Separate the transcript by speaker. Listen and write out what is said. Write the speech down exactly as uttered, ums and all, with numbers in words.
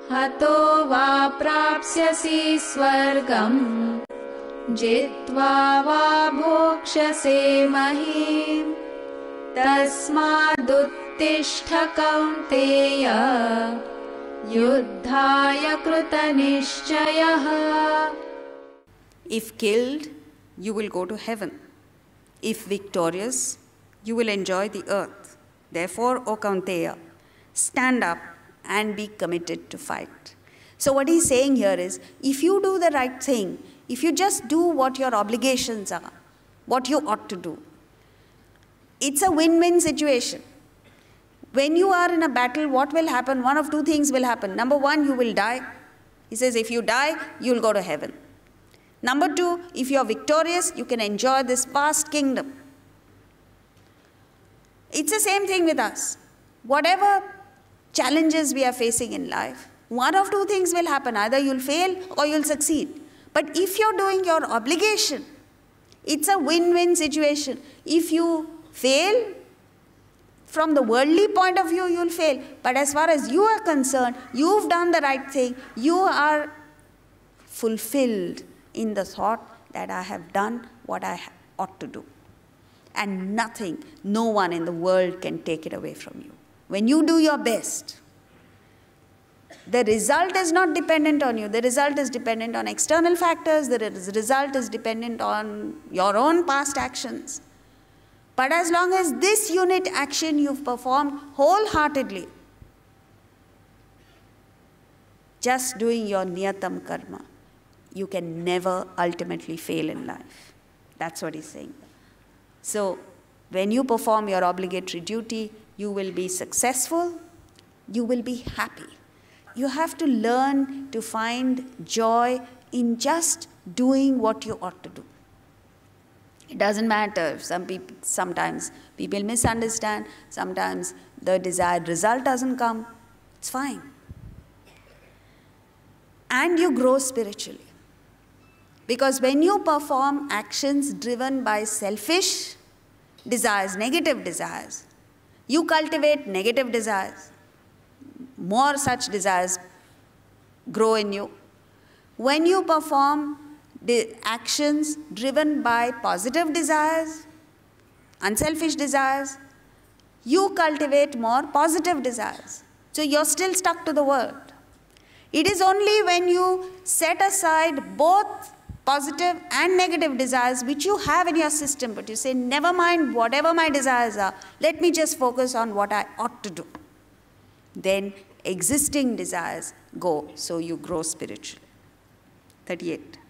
Speaker 1: हतो वा प्राप्स्यसि स्वर्गम् जित्वा वा भोक्ष्यसे महीम् तस्मादुत्तिष्ठ कौन्तेय युद्धाय कृतनिश्चयः.
Speaker 2: If killed, you will go to heaven. If victorious, you will enjoy the earth. Therefore, O Kaunteya, stand up and be committed to fight. So what he's saying here is, if you do the right thing, if you just do what your obligations are, what you ought to do, it's a win-win situation. When you are in a battle, what will happen? One of two things will happen. Number one, you will die. He says, if you die, you'll go to heaven. Number two, if you're victorious, you can enjoy this vast kingdom. It's the same thing with us. Whatever challenges we are facing in life, one of two things will happen. Either you'll fail or you'll succeed. But if you're doing your obligation, it's a win-win situation. If you fail, from the worldly point of view, you'll fail. But as far as you are concerned, you've done the right thing. You are fulfilled in the thought that I have done what I ought to do. And nothing, no one in the world can take it away from you. When you do your best, the result is not dependent on you. The result is dependent on external factors. The result is dependent on your own past actions. But as long as this unit action you've performed wholeheartedly, just doing your niyatam karma, you can never ultimately fail in life. That's what he's saying. So, when you perform your obligatory duty, you will be successful, you will be happy. You have to learn to find joy in just doing what you ought to do. It doesn't matter. Some people, sometimes people misunderstand, sometimes the desired result doesn't come. It's fine. And you grow spiritually. Because when you perform actions driven by selfish desires, negative desires, you cultivate negative desires. More such desires grow in you. When you perform the actions driven by positive desires, unselfish desires, you cultivate more positive desires. So you're still stuck to the world. It is only when you set aside both positive and negative desires which you have in your system, but you say, never mind whatever my desires are, let me just focus on what I ought to do. Then existing desires go, so you grow spiritually. thirty-eight.